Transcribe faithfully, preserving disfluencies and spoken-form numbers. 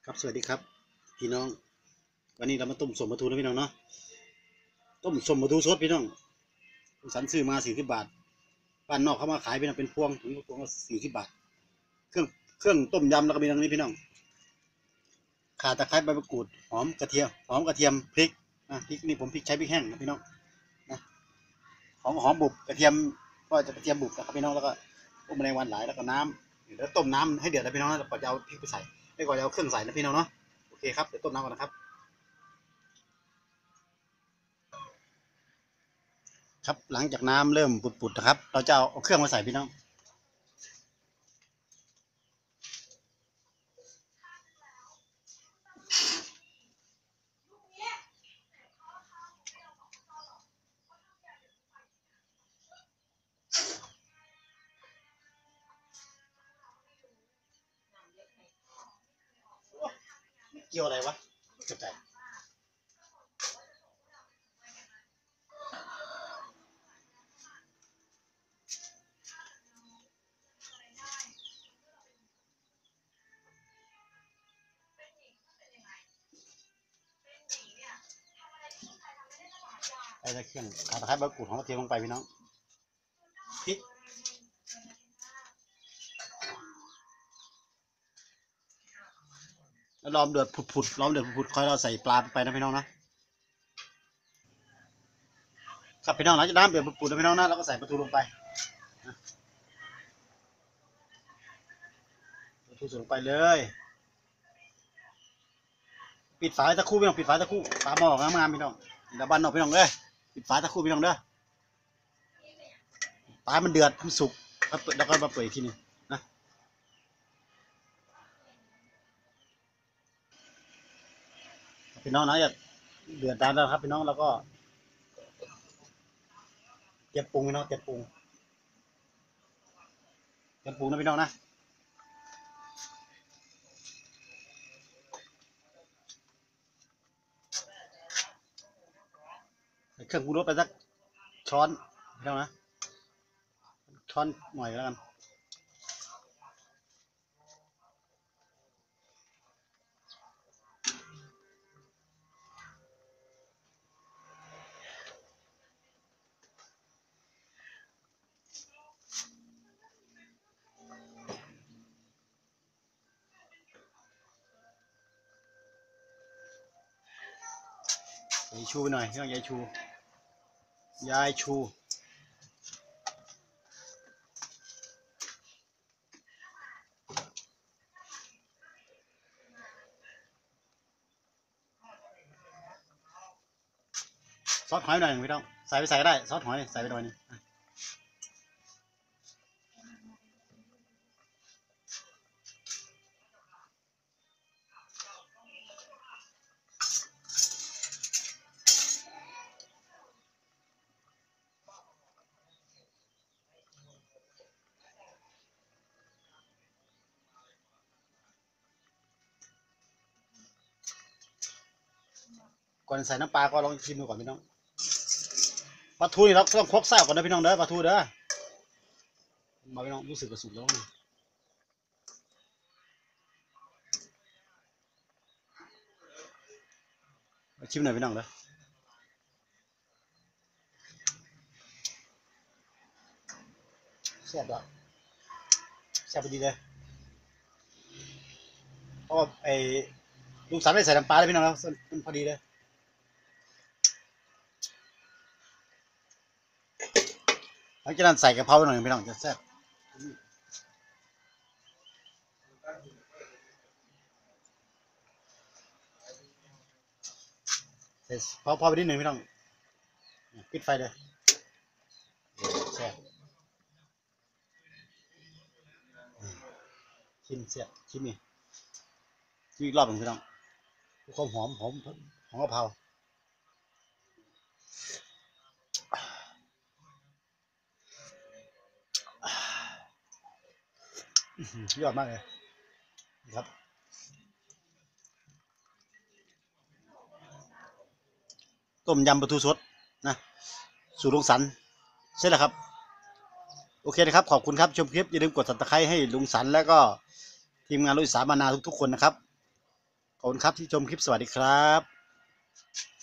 ครับสวัสดีครับพี่น้องวันนี้เรามาต้มสมปลาทูนะพี่น้องเนาะต้มสมปลาทูสดพี่น้องสันซื้อมาสี่สิบบาทบ้านนอกเขามาขายเป็นเป็นพวงถึงพวงละสี่สิบบาทเครื่องเครื่องต้มยำแล้วก็มีตรงนี้พี่น้องข่าตะไคร้ใบมะกรูดหอมกระเทียมหอมกระเทียมพริกนะพริกนี่ผมพริกใช้พริกแห้งนะพี่น้องนะหอมหอมบุบกระเทียมก็จะกระเทียมบุบนะครับพี่น้องแล้วก็ต้มแมลงวันหลายแล้วก็น้ำแล้วต้มน้ำให้เดือดนะพี่น้องแล้วก็จะเอาพริกไปใส่ไม่ก่อนจะเอาเครื่องใส่นะพี่น้องเนาะโอเคครับเดี๋ยวต้มน้ำก่อนนะครับครับหลังจากน้ำเริ่มปุดๆนะครับเราจะเอาเครื่องมาใส่พี่น้องเกี่ยวอะไรวะเข้าใจใส่เครื่องข่าตะไคร้ใบมะกรูดหอมกระเทียมลงไปพี่น้องพริกแล้วล้อมเดือดผุดๆล้อมเดือดผุดๆค่อยเราใส่ปลาไปนะพี่น้องนะครับพี่น้องหลังจากน้ำเดือดผุดๆนะพี่น้องนะเราก็ใส่ปลาทูลงไปปลาทูใส่ลงไปเลยปิดฝาตะคู่พี่น้องปิดฝาตะคู่ฝาหม้องามๆพี่น้องเดี๋ยวบ้านนอกพี่น้องเลยปิดฝาตะคู่พี่น้องเด้อปลามันเดือดมันสุกแล้วก็มาเปิดอีกทีนึงนะพี่น้องนะอย่าเดือดดานแล้วครับพี่น้องแล้วก็เก็บปรุงพี่น้องเก็บปรุงเก็บปรุงนะพี่น้องนะใส่เครื่องปรุงรสไปสักช้อนพี่น้องนะช้อนหน่อยแล้วกันยายชูหน่อยพี่น้องยายชูยายชูซอสหอยหน่อยพี่น้องใส่ไปใส่ก็ได้ซอสหอยใส่ไปหน่อยนึงก่อนใส่น้ำปลาก็ลองชิมดูก่อนพี่น้องปลาทูนี่เราต้องคลุกไส้ก่อนนะพี่น้องเด้อปลาทูเด้อมาพี่น้องรู้สึกกระสุนแล้วนะชิมหน่อยพี่น้องเด้อแซ่บแล้วแซ่บพอดีเลยเพราะไอ้ลุงสันไม่ใส่น้ำปลาเลยพี่น้องแล้วมันพอดีเลยหลังจากนั้นใส่กะเพราหน่อยพี่น้องจะแซ่บเสร็จพอพอไปนิดหนึ่งพี่น้องปิดไฟเลยแซ่บชิมแซ่บชิมนี่ชิมอีกรอบหนึ่งพี่น้องความหอมหอมหอมกะเพรายอดมากเลยครับต้มยำปลาทูสดนะสูตรลุงสันใช่แล้วครับโอเคนะครับขอบคุณครับชมคลิปอย่าลืมกดติดตามให้ลุงสันแล้วก็ทีมงานลุยสามานาทุกๆคนนะครับขอบคุณครับที่ชมคลิปสวัสดีครับ